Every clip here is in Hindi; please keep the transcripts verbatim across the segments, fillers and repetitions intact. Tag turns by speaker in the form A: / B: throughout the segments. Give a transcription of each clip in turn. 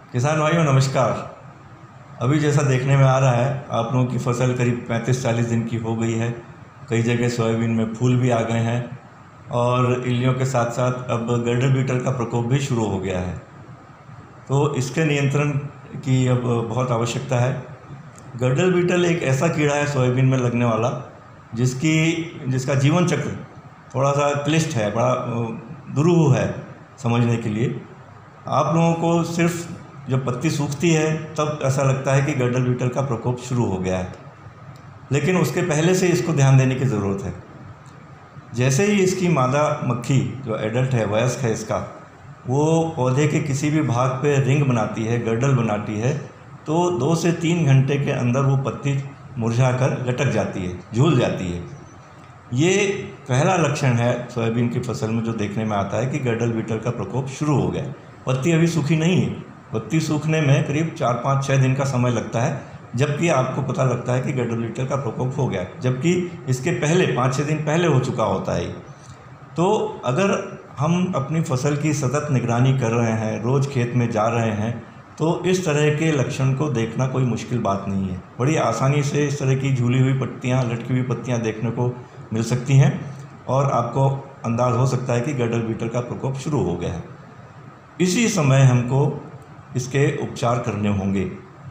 A: किसान भाइयों नमस्कार। अभी जैसा देखने में आ रहा है आप लोगों की फसल करीब पैंतीस चालीस दिन की हो गई है। कई जगह सोयाबीन में फूल भी आ गए हैं और इल्लियों के साथ साथ अब गर्डल बीटल का प्रकोप भी शुरू हो गया है। तो इसके नियंत्रण की अब बहुत आवश्यकता है। गर्डल बीटल एक ऐसा कीड़ा है सोयाबीन में लगने वाला जिसकी जिसका जीवन चक्र थोड़ा सा क्लिष्ट है, बड़ा दुरूह है समझने के लिए। आप लोगों को सिर्फ जब पत्ती सूखती है तब ऐसा लगता है कि गर्डल बीटल का प्रकोप शुरू हो गया है, लेकिन उसके पहले से इसको ध्यान देने की ज़रूरत है। जैसे ही इसकी मादा मक्खी जो एडल्ट है, वयस्क है इसका, वो पौधे के किसी भी भाग पे रिंग बनाती है, गर्डल बनाती है, तो दो से तीन घंटे के अंदर वो पत्ती मुरझाकर लटक जाती है, झूल जाती है। ये पहला लक्षण है सोयाबीन की फसल में जो देखने में आता है कि गर्डल बीटल का प्रकोप शुरू हो गया। पत्ती अभी सूखी नहीं है, पत्ती सूखने में करीब चार पाँच छः दिन का समय लगता है, जबकि आपको पता लगता है कि गर्डल बीटल का प्रकोप हो गया, जबकि इसके पहले पाँच छः दिन पहले हो चुका होता है। तो अगर हम अपनी फसल की सतत निगरानी कर रहे हैं, रोज़ खेत में जा रहे हैं, तो इस तरह के लक्षण को देखना कोई मुश्किल बात नहीं है। बड़ी आसानी से इस तरह की झूली हुई पत्तियाँ, लटकी हुई पत्तियाँ देखने को मिल सकती हैं और आपको अंदाज़ हो सकता है कि गर्डल बीटल का प्रकोप शुरू हो गया है। इसी समय हमको इसके उपचार करने होंगे।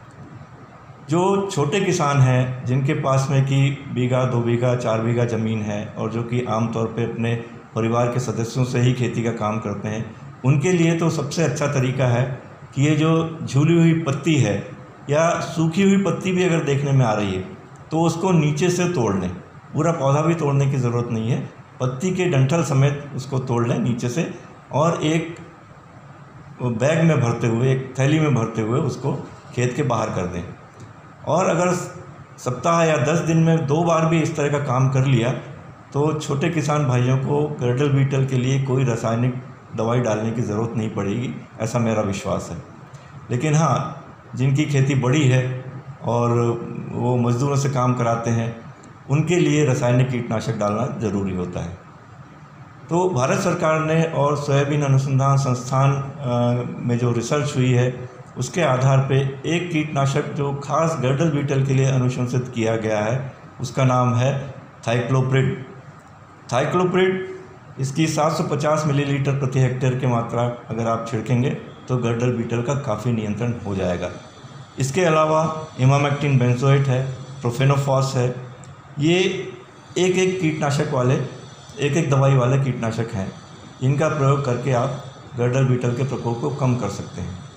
A: जो छोटे किसान हैं जिनके पास में कि बीघा दो बीघा चार बीघा ज़मीन है और जो कि आमतौर पे अपने परिवार के सदस्यों से ही खेती का काम करते हैं, उनके लिए तो सबसे अच्छा तरीका है कि ये जो झूली हुई पत्ती है या सूखी हुई पत्ती भी अगर देखने में आ रही है तो उसको नीचे से तोड़ लें। पूरा पौधा भी तोड़ने की ज़रूरत नहीं है, पत्ती के डंठल समेत उसको तोड़ लें नीचे से और एक बैग में भरते हुए, एक थैली में भरते हुए उसको खेत के बाहर कर दें। और अगर सप्ताह या दस दिन में दो बार भी इस तरह का काम कर लिया तो छोटे किसान भाइयों को गर्डल बीटल के लिए कोई रासायनिक दवाई डालने की ज़रूरत नहीं पड़ेगी, ऐसा मेरा विश्वास है। लेकिन हाँ, जिनकी खेती बड़ी है और वो मज़दूरों से काम कराते हैं, उनके लिए रासायनिक कीटनाशक डालना ज़रूरी होता है। तो भारत सरकार ने और सोयाबीन अनुसंधान संस्थान में जो रिसर्च हुई है उसके आधार पे एक कीटनाशक जो खास गर्डल बीटल के लिए अनुशंसित किया गया है, उसका नाम है थाइक्लोप्रिड। थाइक्लोप्रिड इसकी सात सौ पचास मिलीलीटर प्रति हेक्टेयर की मात्रा अगर आप छिड़केंगे तो गर्डल बीटल का काफ़ी नियंत्रण हो जाएगा। इसके अलावा इमामेक्टिन बेंजोएट है, प्रोफेनोफॉस है, ये एक एक कीटनाशक वाले एक एक दवाई वाले कीटनाशक हैं। इनका प्रयोग करके आप गर्डल बीटल के प्रकोप को कम कर सकते हैं।